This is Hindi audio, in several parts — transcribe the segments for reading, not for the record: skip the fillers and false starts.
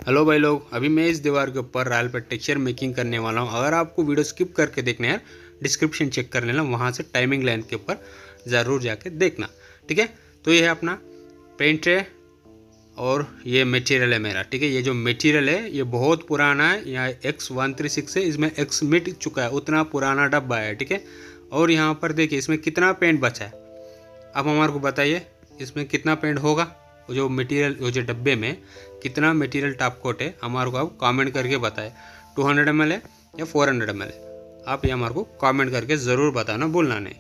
हेलो भाई लोग, अभी मैं इस दीवार के ऊपर रॉयल पे टेक्सचर मेकिंग करने वाला हूँ। अगर आपको वीडियो स्किप करके देखना है, डिस्क्रिप्शन चेक कर लेना, वहाँ से टाइमिंग लाइन के ऊपर ज़रूर जाके देखना। ठीक है, तो ये है अपना पेंट है और ये मटेरियल है मेरा। ठीक है, ये जो मटेरियल है ये बहुत पुराना है, यहाँ X136 है, इसमें X मिट चुका है, उतना पुराना डब्बा है। ठीक है, और यहाँ पर देखिए इसमें कितना पेंट बचा है। आप हमारे को बताइए इसमें कितना पेंट होगा, वो जो मटेरियल, वो जो डब्बे में कितना मटेरियल टॉप कोट है, हमारे को आप कमेंट करके बताए। 200 ml है या 400 ml है, आप ये हमारे को कमेंट करके ज़रूर बताना, भूलना नहीं।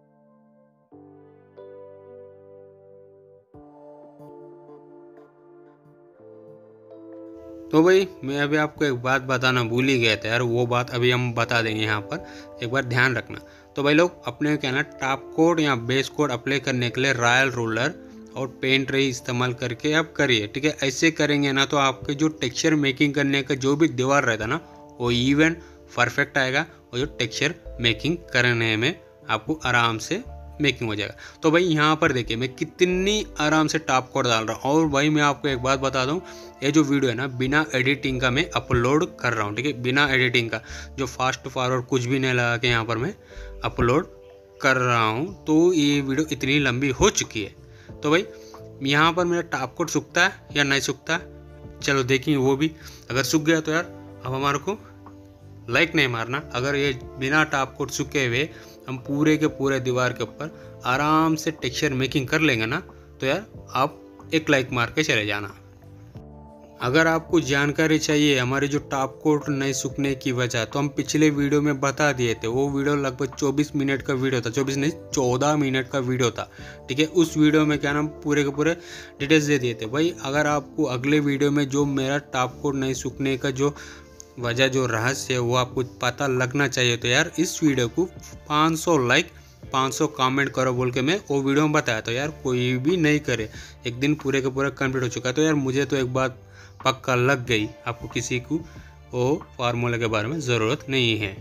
तो भाई मैं अभी आपको एक बात बताना भूल ही गया था यार, वो बात अभी हम बता देंगे यहाँ पर, एक बार ध्यान रखना। तो भाई लोग, अपने क्या ना टॉप कोट या बेस कोट अप्लाई करने के लिए रॉयल रोलर और पेंट रही इस्तेमाल करके आप करिए। ठीक है, ऐसे करेंगे ना तो आपके जो टेक्सचर मेकिंग करने का जो भी दीवार रहता ना, वो इवन परफेक्ट आएगा और जो टेक्सचर मेकिंग करने में आपको आराम से मेकिंग हो जाएगा। तो भाई यहाँ पर देखिए मैं कितनी आराम से टॉप कोट डाल रहा हूँ। और भाई मैं आपको एक बात बता दूँ, ये जो वीडियो है ना बिना एडिटिंग का मैं अपलोड कर रहा हूँ। ठीक है, बिना एडिटिंग का, जो फास्ट फॉरवर्ड कुछ भी नहीं लगा के यहाँ पर मैं अपलोड कर रहा हूँ, तो ये वीडियो इतनी लंबी हो चुकी है। तो भाई यहाँ पर मेरा टॉप कोट सूखता है या नहीं सूखता, चलो देखेंगे वो भी। अगर सूख गया तो यार अब हमारे को लाइक नहीं मारना। अगर ये बिना टॉप कोट सूखे हुए हम पूरे के पूरे दीवार के ऊपर आराम से टेक्सचर मेकिंग कर लेंगे ना, तो यार आप एक लाइक मार के चले जाना। अगर आपको जानकारी चाहिए हमारे जो टॉप कोट नहीं सूखने की वजह, तो हम पिछले वीडियो में बता दिए थे। वो वीडियो लगभग 24 मिनट का वीडियो था, 24 नहीं 14 मिनट का वीडियो था। ठीक है, उस वीडियो में क्या नाम पूरे के पूरे डिटेल्स दे दिए थे। भाई अगर आपको अगले वीडियो में जो मेरा टॉप कोट नहीं सूखने का जो वजह, जो रहस्य है, वो आपको पता लगना चाहिए, तो यार इस वीडियो को 500 लाइक 500 कमेंट करो बोल के मैं वो वीडियो में बताया। तो यार कोई भी नहीं करे, एक दिन पूरे का पूरा कंप्लीट हो चुका है। तो यार मुझे तो एक बात पक्का लग गई, आपको किसी को वो फार्मूला के बारे में ज़रूरत नहीं है।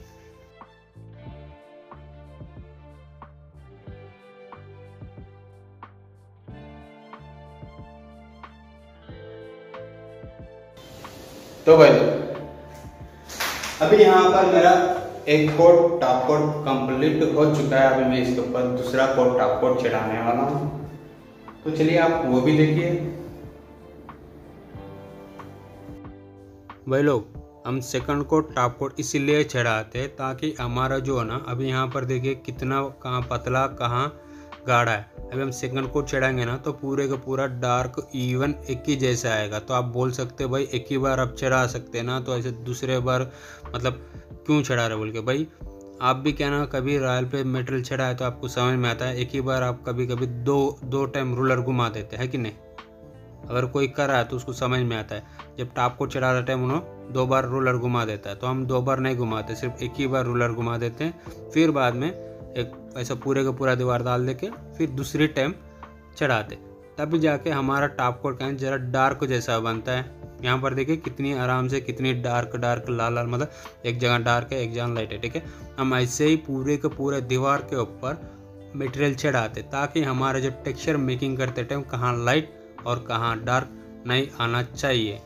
तो भाई अभी यहाँ पर मेरा एक कोट टॉप कोट कंप्लीट हो चुका है। अभी मैं इसके ऊपर दूसरा कोट टॉप कोट चढ़ाने वाला हूँ, तो चलिए आप वो भी देखिए। भाई लोग, हम सेकंड कोट टॉप कोट इसीलिए चढ़ाते हैं ताकि हमारा जो है ना, अभी यहाँ पर देखिए कितना कहाँ पतला कहाँ गाढ़ा है। अभी हम सेकंड कोट चढ़ाएंगे ना तो पूरे का पूरा डार्क इवन एक ही जैसा आएगा। तो आप बोल सकते हैं भाई एक ही बार आप चढ़ा सकते हैं ना, तो ऐसे दूसरे बार मतलब क्यों चढ़ा रहे बोल के। भाई आप भी क्या ना कभी रॉयल पे मेटल चढ़ाए तो आपको समझ में आता है, एक ही बार आप कभी कभी दो टाइम रूलर घुमा देते हैं कि नहीं। अगर कोई कर रहा है तो उसको समझ में आता है। जब टॉप को चढ़ा रहे टाइम उन्होंने 2 बार रूलर घुमा देता है, तो हम 2 बार नहीं घुमाते, सिर्फ एक ही बार रूलर घुमा देते हैं। फिर बाद में एक ऐसा पूरे का पूरा दीवार डाल दे के फिर दूसरी टाइम चढ़ाते, तब जाके हमारा टॉप कोट का जरा डार्क जैसा बनता है। यहाँ पर देखिए कितनी आराम से कितनी डार्क डार्क लाल लाल, मतलब एक जगह डार्क है एक जगह लाइट है। ठीक है, हम ऐसे ही पूरे के पूरे दीवार के ऊपर मटेरियल चढ़ाते ताकि हमारा जो टेक्सचर मेकिंग करते टाइम कहाँ लाइट और कहाँ डार्क नहीं आना चाहिए।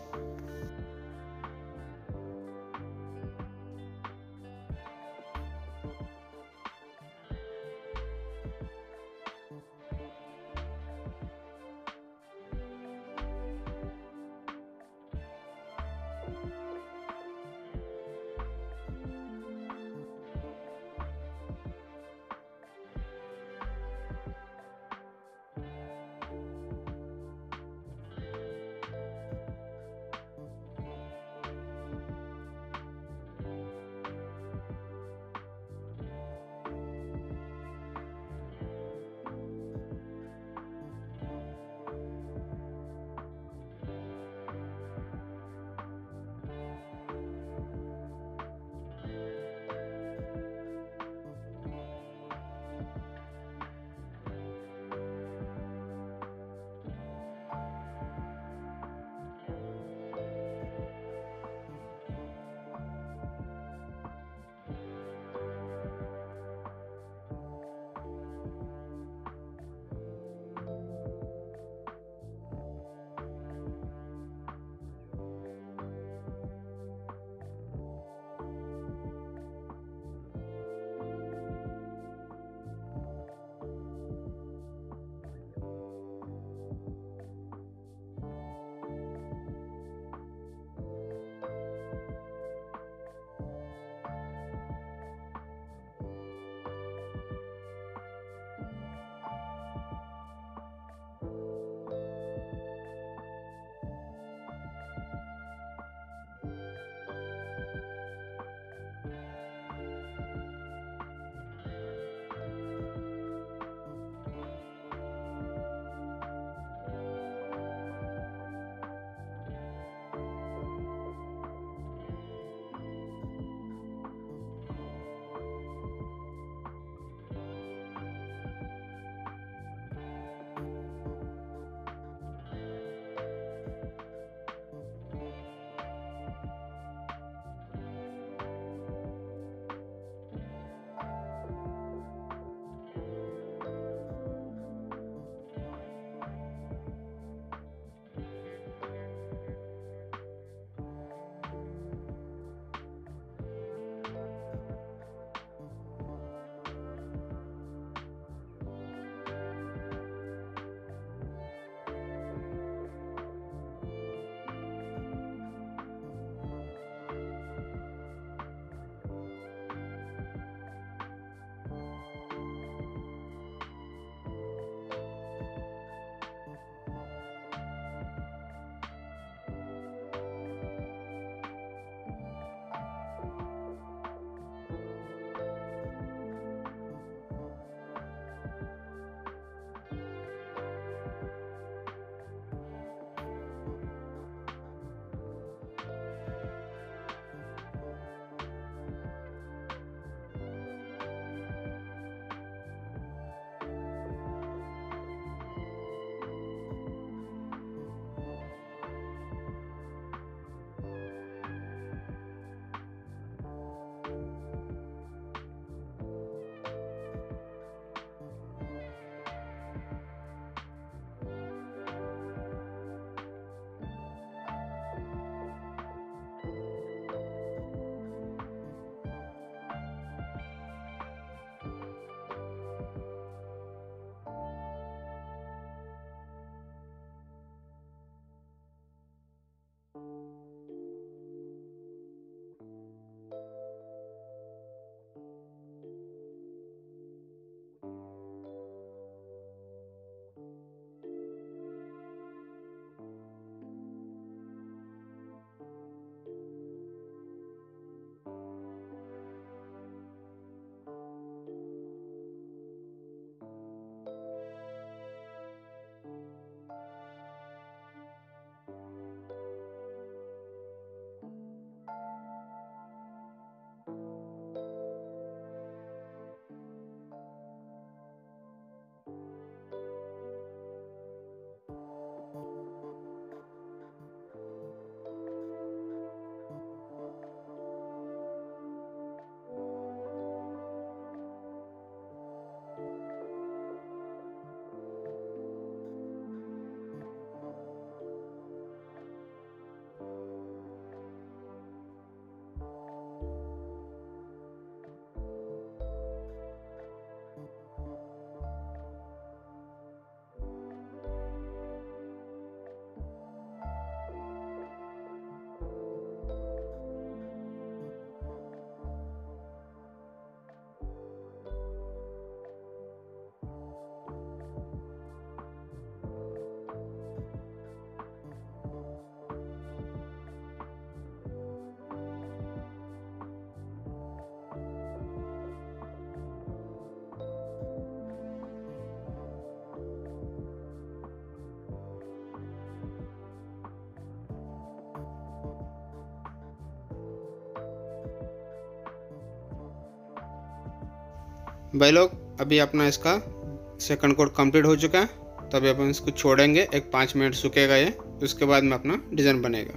भाई लोग अभी अपना इसका सेकंड कोट कंप्लीट हो चुका है, तो अभी अपन इसको छोड़ेंगे, एक 5 मिनट सूखेगा ये, उसके बाद में अपना डिज़ाइन बनेगा।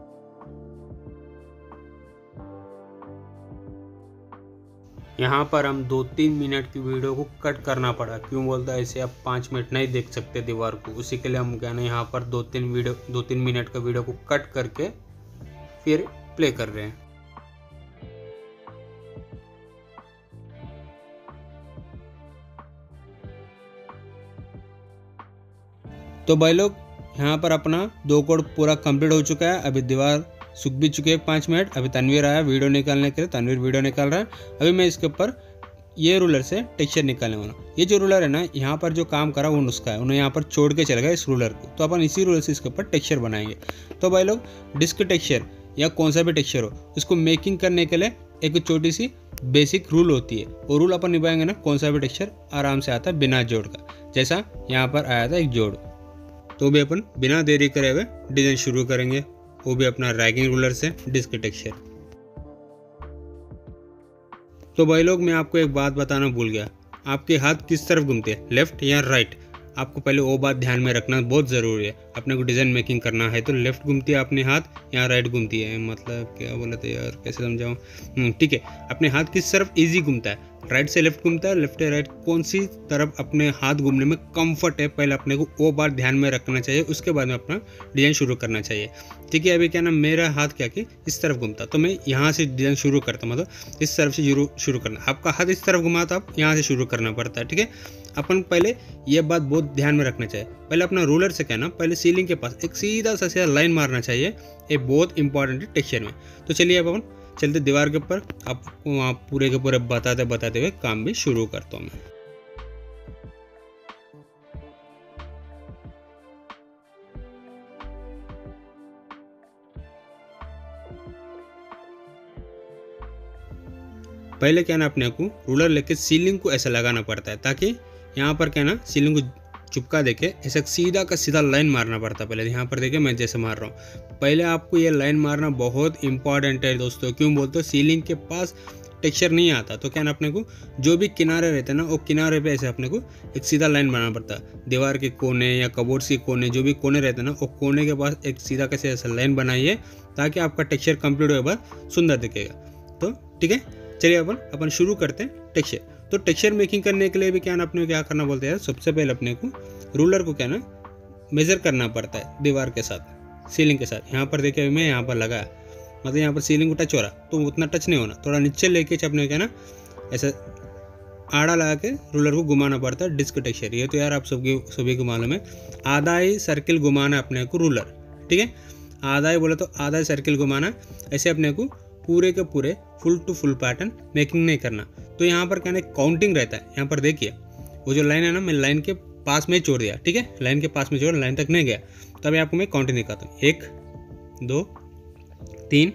यहाँ पर हम 2-3 मिनट की वीडियो को कट करना पड़ा। क्यों बोलता है ऐसे, आप 5 मिनट नहीं देख सकते दीवार को, उसी के लिए हम क्या ना यहाँ पर 2-3 मिनट का वीडियो को कट करके फिर प्ले कर रहे हैं। तो भाई लोग यहाँ पर अपना 2 कोड पूरा कंप्लीट हो चुका है। अभी दीवार सूख भी चुकी है 5 मिनट। अभी तनवीर आया वीडियो निकालने के लिए, तनवीर वीडियो निकाल रहा है। अभी मैं इसके ऊपर ये रूलर से टेक्सचर निकालने वाला हूँ। ये जो रूलर है ना, यहाँ पर जो काम करा वो नुस्खा है, उन्हें यहाँ पर छोड़ के चल गया इस रूलर को, तो अपन इसी रूलर से इसके ऊपर टेक्सचर बनाएंगे। तो भाई लोग डिस्क टेक्सचर या कौन सा भी टेक्सचर हो, इसको मेकिंग करने के लिए एक छोटी सी बेसिक रूल होती है, वो रूल अपन निभाएंगे ना, कौन सा भी टेक्सचर आराम से आता है बिना जोड़ का। जैसा यहाँ पर आया था एक जोड़, तो भी अपन बिना देरी करे हुए डिज़ाइन शुरू करेंगे, वो भी अपना रैगिंग रूलर से डिस्क टेक्सचर। तो भाई लोग मैं आपको एक बात बताना भूल गया, आपके हाथ किस तरफ घूमते हैं, लेफ्ट या राइट? आपको पहले वो बात ध्यान में रखना बहुत ज़रूरी है। अपने को डिज़ाइन मेकिंग करना है तो लेफ्ट घूमती है अपने हाथ या राइट घूमती है, मतलब क्या बोला था यार, कैसे समझाऊँ, ठीक है। अपने हाथ किस तरफ ईजी घूमता है, राइट से लेफ्ट घूमता है, लेफ्ट से राइट, कौन सी तरफ अपने हाथ घूमने में कंफर्ट है, पहले अपने को वो बात ध्यान में रखना चाहिए, उसके बाद में अपना डिज़ाइन शुरू करना चाहिए, ठीक है। अभी क्या ना, मेरा हाथ क्या कि इस तरफ घूमता, तो मैं यहाँ से डिज़ाइन शुरू करता, मतलब इस तरफ से शुरू करना। आपका हाथ इस तरफ घुमाता, आप यहाँ से शुरू करना पड़ता है, ठीक है। अपन पहले ये बात बहुत ध्यान में रखना चाहिए। पहले अपना रूलर से क्या ना, पहले सीलिंग के पास एक सीधा सा लाइन मारना चाहिए, ये बहुत इंपॉर्टेंट है टेक्सचर में। तो चलिए अब अपन चलते दीवार के ऊपर, आपको वहाँ पूरे के पूरे बताते हुए काम भी शुरू करता हूँ मैं। पहले क्या ना, अपने को रूलर लेके सीलिंग को ऐसा लगाना पड़ता है, ताकि यहाँ पर क्या ना सीलिंग को चुपका देके ऐसा सीधा का सीधा लाइन मारना पड़ता है। पहले यहाँ पर देखिए मैं जैसे मार रहा हूँ, पहले आपको ये लाइन मारना बहुत इंपॉर्टेंट है दोस्तों। क्यों बोलते हो, सीलिंग के पास टेक्सचर नहीं आता, तो क्या ना अपने को जो भी किनारे रहते हैं ना, वो किनारे पे ऐसे अपने को एक सीधा लाइन बनाना पड़ता है। दीवार के कोने या कबोर्ड के कोने, जो भी कोने रहते हैं ना, वो कोने के पास एक सीधा कैसे ऐसा लाइन बनाइए, ताकि आपका टेक्सचर कंप्लीट होने के बाद सुंदर दिखेगा। तो ठीक है, चलिए अपन शुरू करते हैं टेक्सचर। तो टेक्सचर मेकिंग करने के लिए भी क्या ना, अपने क्या करना बोलते हैं, सबसे पहले अपने को रूलर को क्या ना मेज़र करना पड़ता है दीवार के साथ, सीलिंग के साथ। यहाँ पर देखिए मैं यहाँ पर लगाया, मतलब यहाँ पर सीलिंग को टच हो रहा, तो उतना टच नहीं होना, थोड़ा नीचे लेके अपने क्या ना ऐसा आड़ा लगा के रूलर को घुमाना पड़ता है डिस्क टेक्सचर। ये तो यार आप सभी को मालूम है, आधा ही सर्किल घुमाना अपने को रूलर, ठीक है। आधा ही बोले तो आधा ही सर्किल घुमाना, ऐसे अपने को पूरे के पूरे full to full pattern making नहीं करना। तो यहाँ पर क्या ना काउंटिंग रहता है। यहाँ पर देखिए वो जो लाइन है ना, मैं लाइन के पास में छोड़ दिया, ठीक है, लाइन के पास में छोड़, लाइन तक नहीं गया। तो अभी आपको मैं काउंटिंग दिखाता हूँ, 1 2 3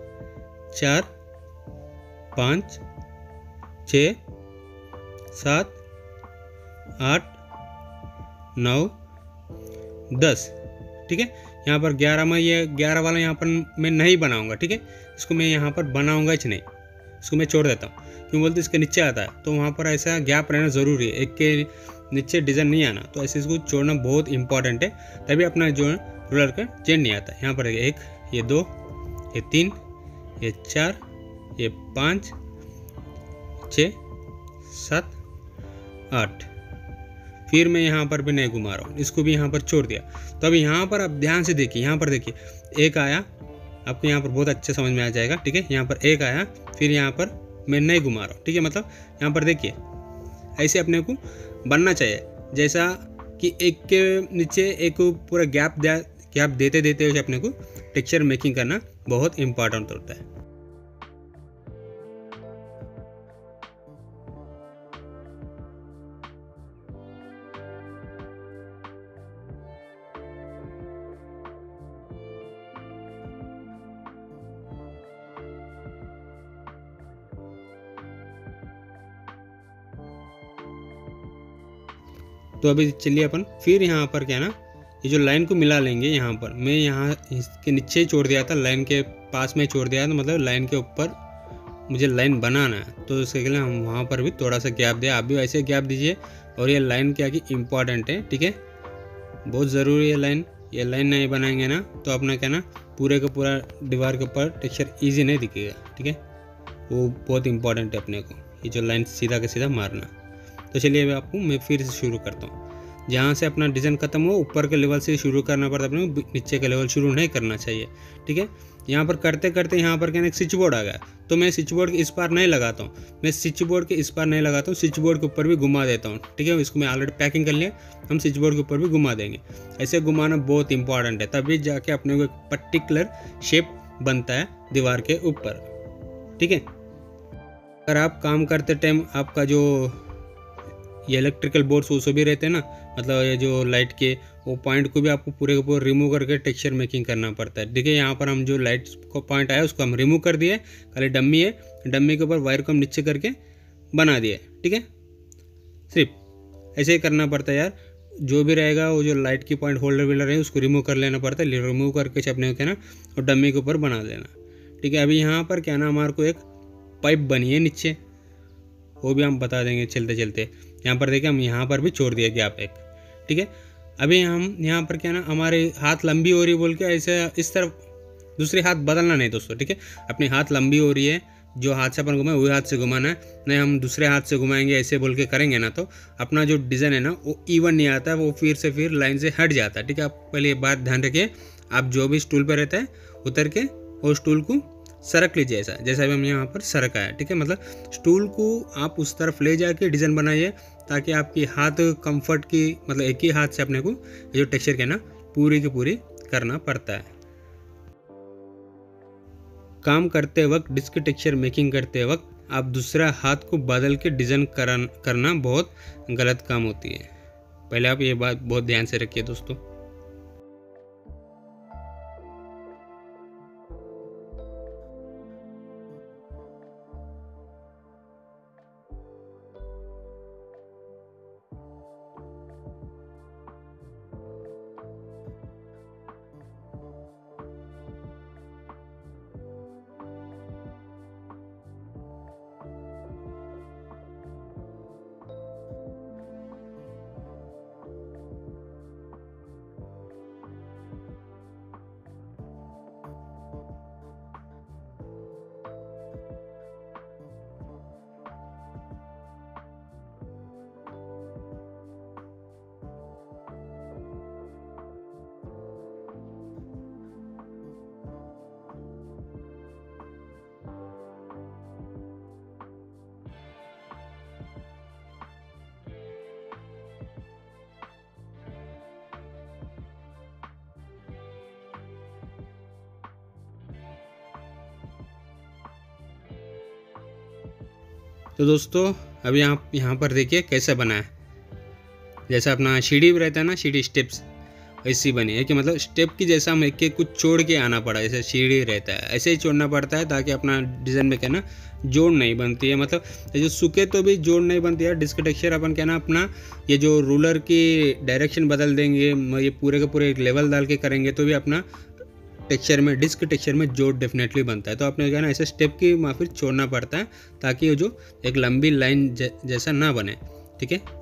4 5 6 7 8 9 10, ठीक है। यहाँ पर 11 में, ये 11 वाला यहाँ पर मैं नहीं बनाऊंगा, ठीक है, इसको मैं यहाँ पर बनाऊंगा ही नहीं, इसको मैं छोड़ देता हूँ। क्यों बोलते इसके नीचे आता है, तो वहाँ पर ऐसा गैप रहना ज़रूरी है, एक के नीचे डिज़ाइन नहीं आना, तो ऐसे इसको छोड़ना बहुत इंपॉर्टेंट है, तभी अपना जो रूलर का चेंज नहीं आता। यहाँ पर 1 ये 2 ये 3 ये 4 ये 5 6 7 8, फिर मैं यहाँ पर भी नहीं घुमा रहा हूँ, इसको भी यहाँ पर छोड़ दिया। तो अभी यहाँ पर आप ध्यान से देखिए, यहाँ पर देखिए 1 आया, आपको यहाँ पर बहुत अच्छे समझ में आ जाएगा, ठीक है। यहाँ पर 1 आया, फिर यहाँ पर मैं नहीं घुमा रहा हूँ, ठीक है, मतलब यहाँ पर देखिए ऐसे अपने को बनना चाहिए, जैसा कि एक के नीचे एक पूरा गैप देते देते अपने को टेक्सचर मेकिंग करना बहुत इंपॉर्टेंट होता है। तो अभी चलिए अपन फिर यहाँ पर क्या ना, ये जो लाइन को मिला लेंगे। यहाँ पर मैं इसके नीचे छोड़ दिया था, लाइन के पास में छोड़ दिया था, मतलब लाइन के ऊपर मुझे लाइन बनाना है, तो उसके लिए हम वहाँ पर भी थोड़ा सा गैप दें। आप भी वैसे गैप दीजिए। और ये लाइन क्या कि इम्पॉर्टेंट है, ठीक है, बहुत ज़रूरी है लाइन। ये लाइन नहीं बनाएंगे ना तो अपना क्या ना पूरे का पूरा दीवार के ऊपर टेक्सचर ईजी नहीं दिखेगा, ठीक है। वो बहुत इंपॉर्टेंट है अपने को, ये जो लाइन सीधा का सीधा मारना। तो चलिए अभी आपको मैं फिर से शुरू करता हूँ। जहाँ से अपना डिज़ाइन खत्म हो ऊपर के लेवल से शुरू करना पड़ता है अपने को, नीचे का लेवल शुरू नहीं करना चाहिए, ठीक है। यहाँ पर करते करते यहाँ पर क्या एक स्विच बोर्ड आ गया, तो मैं स्विच बोर्ड के इस पार नहीं लगाता हूँ, मैं स्विच बोर्ड के इस पार नहीं लगाता हूँ, स्विच बोर्ड के ऊपर भी घुमा देता हूँ, ठीक है। इसको मैं ऑलरेडी पैकिंग कर लिया, हम स्विच बोर्ड के ऊपर भी घुमा देंगे। ऐसे घुमाना बहुत इंपॉर्टेंट है, तभी जाके अपने को एक पर्टिकुलर शेप बनता है दीवार के ऊपर, ठीक है। अगर आप काम करते टाइम आपका जो ये इलेक्ट्रिकल बोर्ड्स वो भी रहते हैं ना, मतलब ये जो लाइट के वो पॉइंट को भी आपको पूरे के पूरे रिमूव करके टेक्सचर मेकिंग करना पड़ता है। देखिए यहाँ पर हम जो लाइट को पॉइंट आया उसको हम रिमूव कर दिए, खाली डम्मी है, डम्मी के ऊपर वायर को हम नीचे करके बना दिए, ठीक है। सिर्फ ऐसे ही करना पड़ता है यार, जो भी रहेगा वो जो लाइट की पॉइंट होल्डर व्हीलर है उसको रिमूव कर लेना पड़ता है, रिमूव करके अपने क्या ना और डम्मी के ऊपर बना देना, ठीक है। अभी यहाँ पर क्या ना हमारे को एक पाइप बनी है नीचे, वो भी हम बता देंगे चलते चलते। यहाँ पर देखिए हम यहाँ पर भी छोड़ दिया गैप एक, ठीक है। अभी हम यहाँ पर क्या ना हमारे हाथ लंबी हो रही बोल के ऐसे इस तरफ दूसरे हाथ बदलना नहीं दोस्तों, ठीक है। अपनी हाथ लंबी हो रही है, जो हाथ से अपन घुमाए वही हाथ से घुमाना है, नहीं हम दूसरे हाथ से घुमाएंगे ऐसे बोल के करेंगे ना तो अपना जो डिज़ाइन है ना वो इवन नहीं आता है, वो फिर लाइन से हट जाता है, ठीक है। आप पहले ये बात ध्यान रखिए, आप जो भी स्टूल पर रहता है उतर के और स्टूल को सरक लीजिए, ऐसा जैसा भी हम यहाँ पर सरका है, ठीक है। मतलब स्टूल को आप उस तरफ ले जाके डिज़ाइन बनाइए ताकि आपकी हाथ कंफर्ट की, मतलब एक ही हाथ से अपने को ये जो टेक्सचर के ना पूरी की पूरी करना पड़ता है। काम करते वक्त डिस्क टेक्सचर मेकिंग करते वक्त आप दूसरा हाथ को बदल के डिज़ाइन करना बहुत गलत काम होती है। पहले आप ये बात बहुत ध्यान से रखिए दोस्तों। तो दोस्तों अभी आप यहाँ पर देखिए कैसे बना है, जैसा अपना सीढ़ी रहता है ना, सीढ़ी स्टेप्स ऐसी बनी है कि मतलब स्टेप की जैसा हम एक एक कुछ छोड़ के आना पड़ा, जैसे सीढ़ी रहता है ऐसे ही छोड़ना पड़ता है ताकि अपना डिज़ाइन में क्या ना जोड़ नहीं बनती है। मतलब ये जो सूखे तो भी जोड़ नहीं बनती है। डिस्क टेक्सचर अपन क्या ना अपना ये जो रूलर की डायरेक्शन बदल देंगे, ये पूरे के पूरे एक लेवल डाल के करेंगे तो भी अपना टेक्सचर में डिस्क टेक्सचर में जोड़ डेफिनेटली बनता है। तो आपने क्या ना ऐसे स्टेप की फिर छोड़ना पड़ता है ताकि ये जो एक लंबी लाइन जैसा ना बने, ठीक है।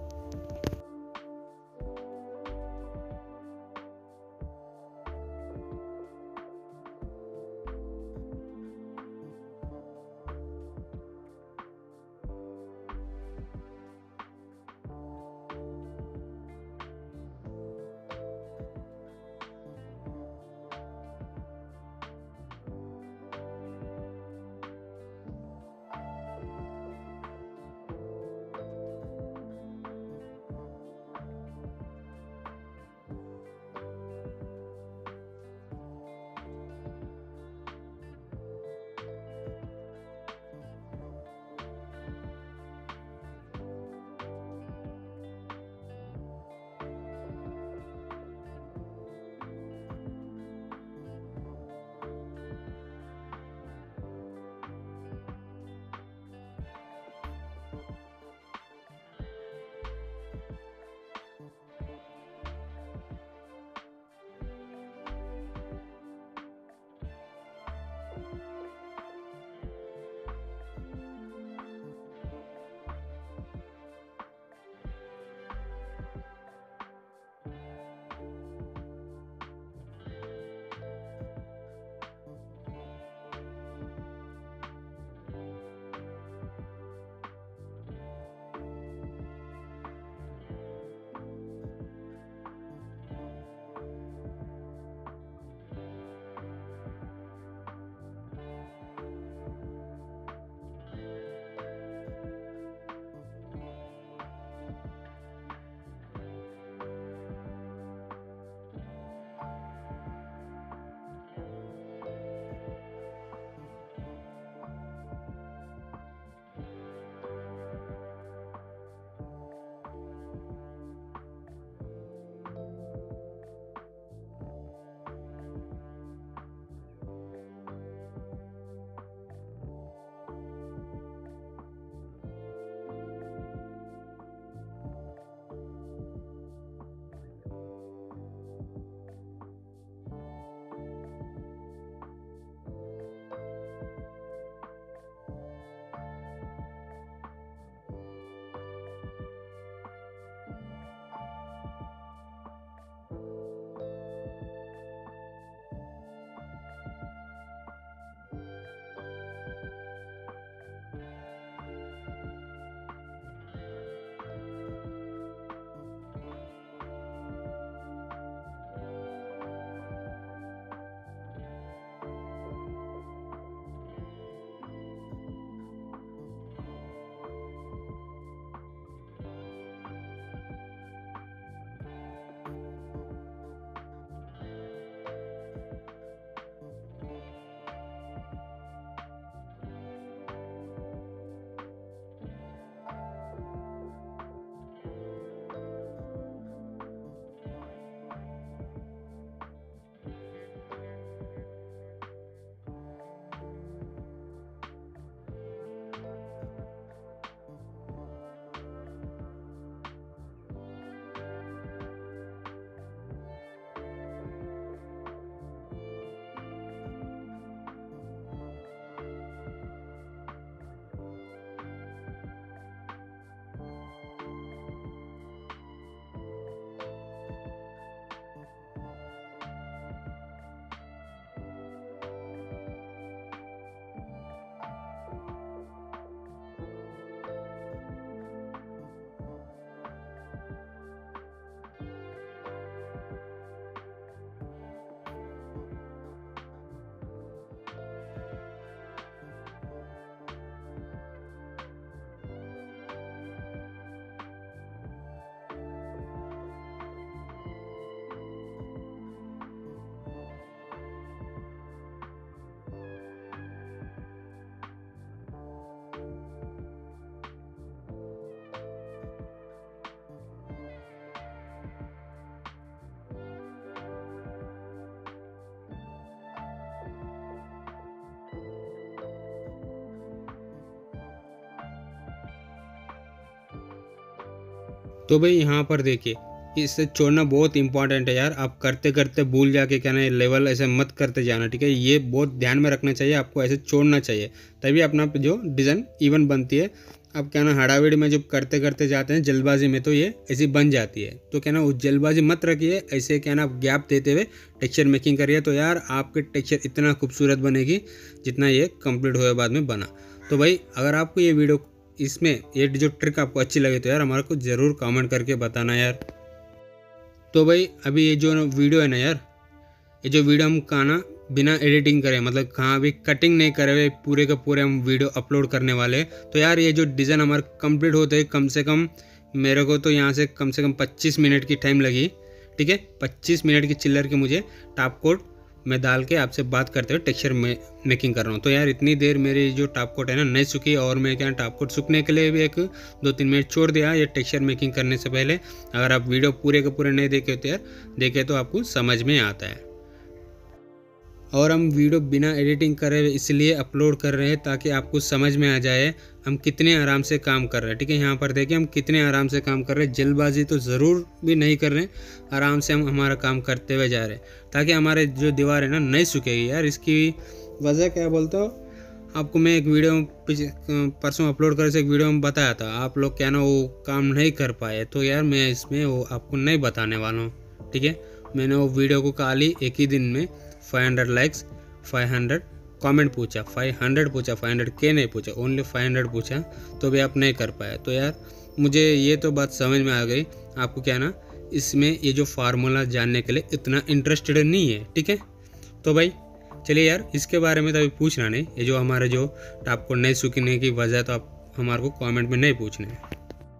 तो भाई यहाँ पर देखिए, इससे छोड़ना बहुत इंपॉर्टेंट है यार। आप करते करते भूल जाके क्या ना लेवल ऐसे मत करते जाना, ठीक है। ये बहुत ध्यान में रखना चाहिए, आपको ऐसे छोड़ना चाहिए, तभी अपना जो डिज़ाइन इवन बनती है। अब क्या ना हड़ाविड़ी में जब करते करते जाते हैं जल्दबाजी में, तो ये ऐसी बन जाती है। तो क्या ना उस जल्दबाजी मत रखिए, ऐसे क्या ना आप गैप देते हुए टेक्सचर मेकिंग करिए, तो यार आपके टेक्सचर इतना खूबसूरत बनेगी जितना ये कंप्लीट हुए बाद में बना। तो भाई अगर आपको ये वीडियो, इसमें ये जो ट्रिक आपको अच्छी लगी तो यार हमारे को ज़रूर कमेंट करके बताना यार। तो भाई अभी ये जो वीडियो है ना यार, ये जो वीडियो हम कहा ना बिना एडिटिंग करे, मतलब कहाँ अभी कटिंग नहीं करे हुए पूरे के पूरे हम वीडियो अपलोड करने वाले हैं। तो यार ये जो डिज़ाइन हमारा कंप्लीट होते हैं, कम से कम मेरे को तो यहाँ से कम 25 मिनट की टाइम लगी, ठीक है। 25 मिनट की चिल्लर की मुझे टॉप कोट में डाल के आपसे बात करते हुए टेक्सचर में मेकिंग कर रहा हूँ। तो यार इतनी देर मेरी जो टॉप कोट है ना नहीं सूखी, और मैं क्या टॉप कोट सूखने के लिए भी 1-2-3 मिनट छोड़ दिया ये टेक्सचर मेकिंग करने से पहले। अगर आप वीडियो पूरे के पूरे नहीं देखे तो यार देखे तो आपको समझ में आता है। और हम वीडियो बिना एडिटिंग करे इसलिए अपलोड कर रहे हैं ताकि आपको समझ में आ जाए हम कितने आराम से काम कर रहे हैं, ठीक है। यहाँ पर देखिए हम कितने आराम से काम कर रहे हैं, जल्दबाजी तो ज़रूर भी नहीं कर रहे हैं, आराम से हम हमारा काम करते हुए जा रहे हैं ताकि हमारे जो दीवार है ना नहीं सूखेगी यार। इसकी वजह क्या बोलता हो आपको, मैं एक वीडियो परसों अपलोड करे से एक वीडियो में बताया था, आप लोग क्या ना वो काम नहीं कर पाए, तो यार मैं इसमें वो आपको नहीं बताने वाला हूँ, ठीक है। मैंने वो वीडियो को खाली एक ही दिन में 500 लाइक्स 500 कमेंट पूछा, 500 पूछा, 500K नहीं पूछा, ओनली 500 पूछा, तो भी आप नहीं कर पाए। तो यार मुझे ये तो बात समझ में आ गई आपको क्या ना इसमें ये जो फार्मूला जानने के लिए इतना इंटरेस्टेड नहीं है, ठीक है। तो भाई चलिए यार इसके बारे में तो अभी पूछना नहीं, ये जो हमारे जो टॉप को नहीं सूखने की वजह तो आप हमारे को कमेंट में नहीं पूछने हैं।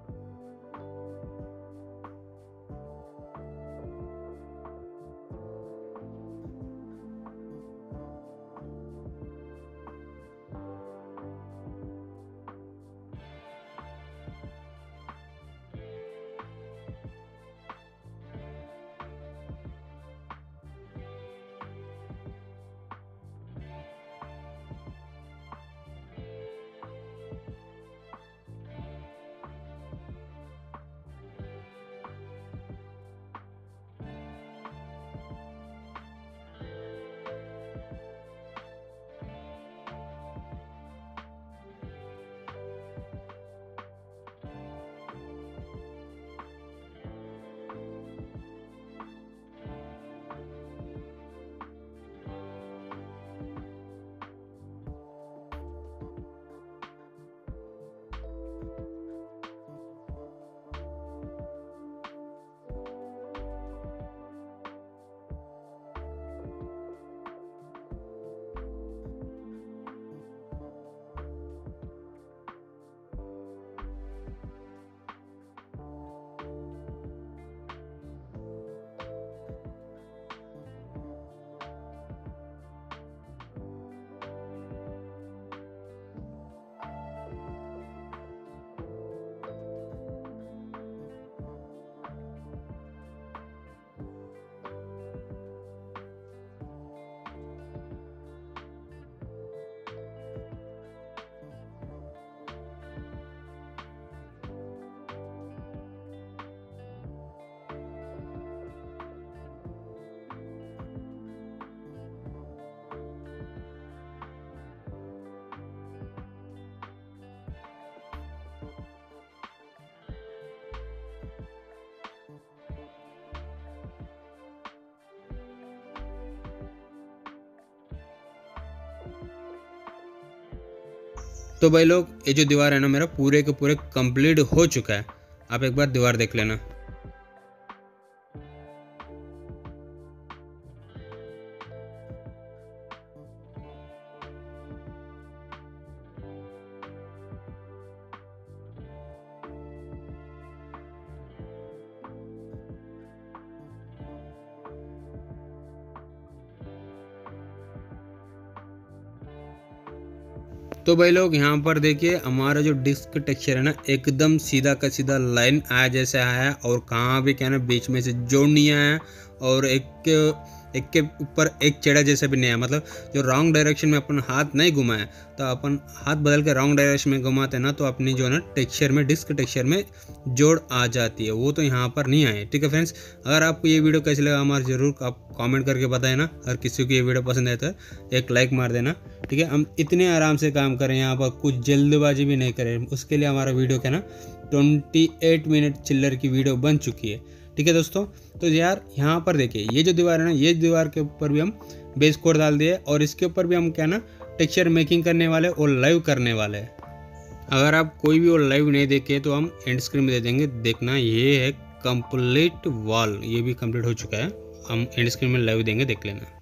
तो भाई लोग ये जो दीवार है ना मेरा पूरे के पूरे कंप्लीट हो चुका है, आप एक बार दीवार देख लेना। तो भाई लोग यहाँ पर देखिए हमारा जो डिस्क टेक्सचर है ना एकदम सीधा का सीधा लाइन आया जैसे आया, और कहाँ भी क्या ना बीच में से जोड़ नहीं आया, और एक के ऊपर एक चेड़ा जैसा भी नहीं है, मतलब जो रॉन्ग डायरेक्शन में अपन हाथ नहीं घुमाए तो अपन हाथ बदल के रॉन्ग डायरेक्शन में घुमाते हैं ना तो अपनी जो है ना टेक्सचर में, डिस्क टेक्सचर में जोड़ आ जाती है, वो तो यहाँ पर नहीं आए। ठीक है फ्रेंड्स, अगर आपको ये वीडियो कैसे लगा हमारे ज़रूर आप कमेंट करके बताए ना। अगर किसी को ये वीडियो पसंद आए तो एक लाइक मार देना। ठीक है, हम इतने आराम से काम करें यहाँ पर, कुछ जल्दबाजी भी नहीं करें, उसके लिए हमारा वीडियो क्या ना 28 मिनट चिल्लर की वीडियो बन चुकी है। ठीक है दोस्तों, तो यार यहाँ पर देखिए ये जो दीवार है ना, ये दीवार के ऊपर भी हम बेस कोड डाल दिए और इसके ऊपर भी हम क्या ना टेक्सचर मेकिंग करने वाले और लाइव करने वाले हैं। अगर आप कोई भी और लाइव नहीं देखे तो हम एंड स्क्रीन में दे देंगे, देखना ये है कंप्लीट वॉल, ये भी कंप्लीट हो चुका है, हम एंड स्क्रीन में लाइव देंगे, देख लेना।